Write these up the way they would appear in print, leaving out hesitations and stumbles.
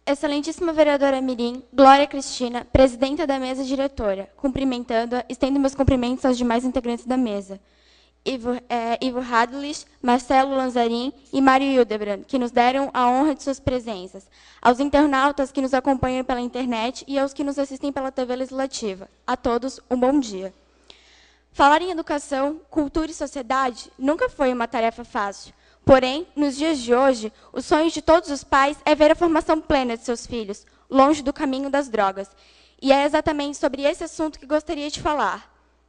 Excelentíssima vereadora Mirim, Glória Cristina, presidenta da mesa diretora, cumprimentando-a, estendo meus cumprimentos aos demais integrantes da mesa. Ivo Hadlich, Marcelo Lanzarin e Mário Hildebrand, que nos deram a honra de suas presenças, aos internautas que nos acompanham pela internet e aos que nos assistem pela TV Legislativa. A todos, um bom dia. Falar em educação, cultura e sociedade nunca foi uma tarefa fácil. Porém, nos dias de hoje, o sonho de todos os pais é ver a formação plena de seus filhos, longe do caminho das drogas. E é exatamente sobre esse assunto que gostaria de falar.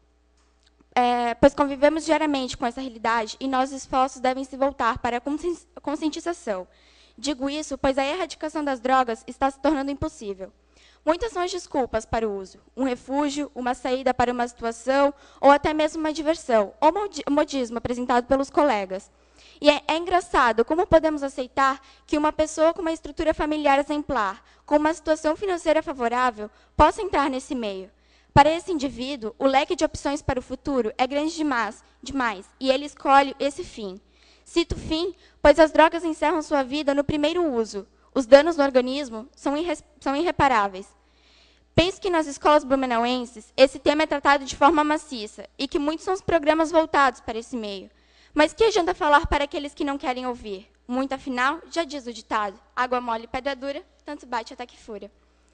Pois convivemos diariamente com essa realidade e nossos esforços devem se voltar para a conscientização. Digo isso, pois a erradicação das drogas está se tornando impossível. Muitas são as desculpas para o uso. Um refúgio, uma saída para uma situação, ou até mesmo uma diversão, ou modismo apresentado pelos colegas. E é engraçado como podemos aceitar que uma pessoa com uma estrutura familiar exemplar, com uma situação financeira favorável, possa entrar nesse meio. Para esse indivíduo, o leque de opções para o futuro é grande demais, e ele escolhe esse fim. Cito fim, pois as drogas encerram sua vida no primeiro uso. Os danos no organismo são irreparáveis. Penso que nas escolas blumenauenses, esse tema é tratado de forma maciça, e que muitos são os programas voltados para esse meio. Mas que adianta falar para aqueles que não querem ouvir? Muito, afinal, já diz o ditado, água mole e pedra dura, tanto bate até que fura.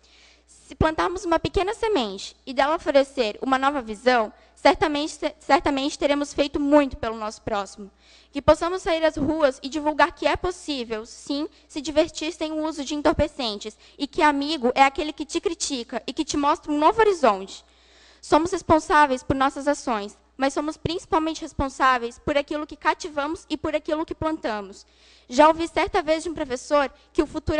Se plantarmos uma pequena semente e dela florescer uma nova visão, certamente teremos feito muito pelo nosso próximo. Que possamos sair às ruas e divulgar que é possível, sim, se divertir sem o uso de entorpecentes, e que amigo é aquele que te critica e que te mostra um novo horizonte. Somos responsáveis por nossas ações, mas somos principalmente responsáveis por aquilo que cativamos e por aquilo que plantamos. Já ouvi certa vez de um professor que o futuro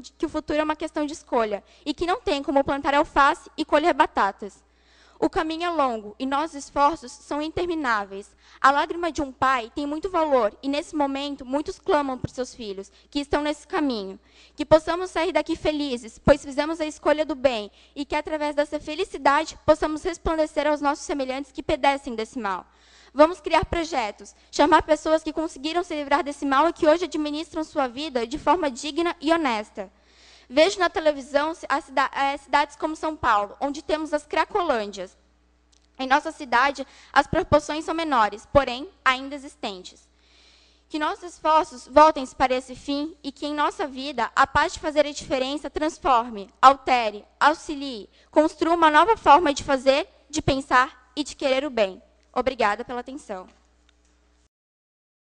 é uma questão de escolha e que não tem como plantar alface e colher batatas. O caminho é longo e nossos esforços são intermináveis. A lágrima de um pai tem muito valor e, nesse momento, muitos clamam por seus filhos, que estão nesse caminho. Que possamos sair daqui felizes, pois fizemos a escolha do bem, e que, através dessa felicidade, possamos resplandecer aos nossos semelhantes que padecem desse mal. Vamos criar projetos, chamar pessoas que conseguiram se livrar desse mal e que hoje administram sua vida de forma digna e honesta. Vejo na televisão cidades como São Paulo, onde temos as cracolândias. Em nossa cidade, as proporções são menores, porém, ainda existentes. Que nossos esforços voltem-se para esse fim e que, em nossa vida, a paz de fazer a diferença transforme, altere, auxilie, construa uma nova forma de fazer, de pensar e de querer o bem. Obrigada pela atenção.